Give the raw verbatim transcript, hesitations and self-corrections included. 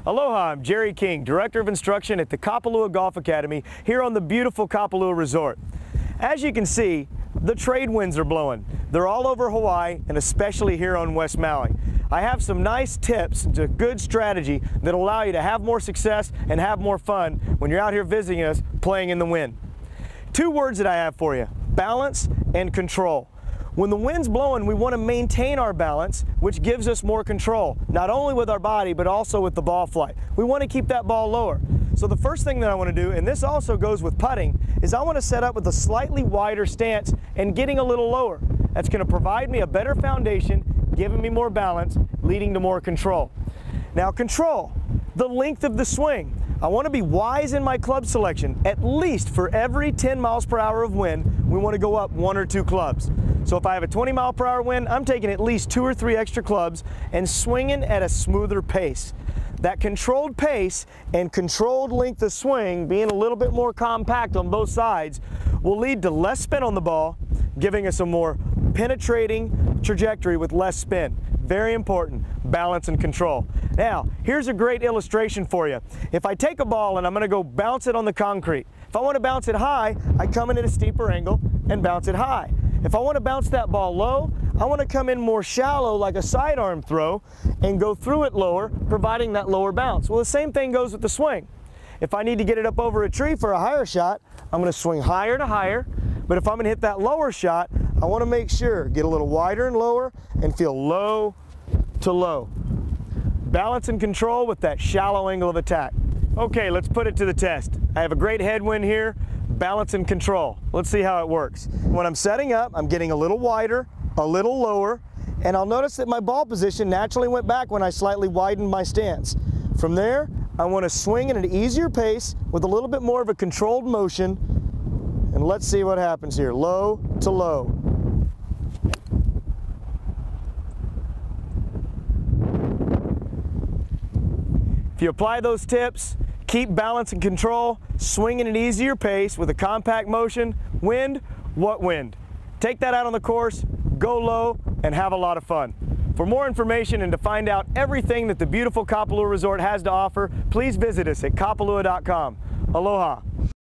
Aloha, I'm Jerry King, Director of Instruction at the Kapalua Golf Academy here on the beautiful Kapalua Resort. As you can see, the trade winds are blowing. They're all over Hawaii and especially here on West Maui. I have some nice tips and a good strategy that allow you to have more success and have more fun when you're out here visiting us playing in the wind. Two words that I have for you: balance and control. When the wind's blowing, we want to maintain our balance, which gives us more control, not only with our body, but also with the ball flight. We want to keep that ball lower. So the first thing that I want to do, and this also goes with putting, is I want to set up with a slightly wider stance and getting a little lower. That's going to provide me a better foundation, giving me more balance, leading to more control. Now control, the length of the swing. I want to be wise in my club selection. At least for every ten miles per hour of wind, we want to go up one or two clubs. So if I have a twenty mile per hour wind, I'm taking at least two or three extra clubs and swinging at a smoother pace. That controlled pace and controlled length of swing, being a little bit more compact on both sides, will lead to less spin on the ball, giving us a more penetrating trajectory with less spin. Very important, balance and control. Now, here's a great illustration for you. If I take a ball and I'm gonna go bounce it on the concrete, if I wanna bounce it high, I come in at a steeper angle and bounce it high. If I wanna bounce that ball low, I wanna come in more shallow like a sidearm throw and go through it lower, providing that lower bounce. Well, the same thing goes with the swing. If I need to get it up over a tree for a higher shot, I'm gonna swing higher to higher, but if I'm gonna hit that lower shot, I wanna make sure, get a little wider and lower and feel low to low. Balance and control with that shallow angle of attack. Okay, let's put it to the test. I have a great headwind here, balance and control. Let's see how it works. When I'm setting up, I'm getting a little wider, a little lower, and I'll notice that my ball position naturally went back when I slightly widened my stance. From there, I want to swing at an easier pace with a little bit more of a controlled motion, and let's see what happens here. Low to low. If you apply those tips, keep balance and control, swing at an easier pace with a compact motion, wind, what wind? Take that out on the course, go low, and have a lot of fun. For more information and to find out everything that the beautiful Kapalua Resort has to offer, please visit us at kapalua dot com. Aloha.